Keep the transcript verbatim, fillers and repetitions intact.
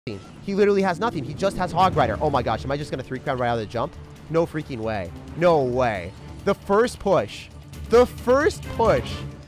He literally has nothing. He just has Hog Rider. Oh my gosh, am I just going to three crown right out of the jump? No freaking way. No way. The first push. The first push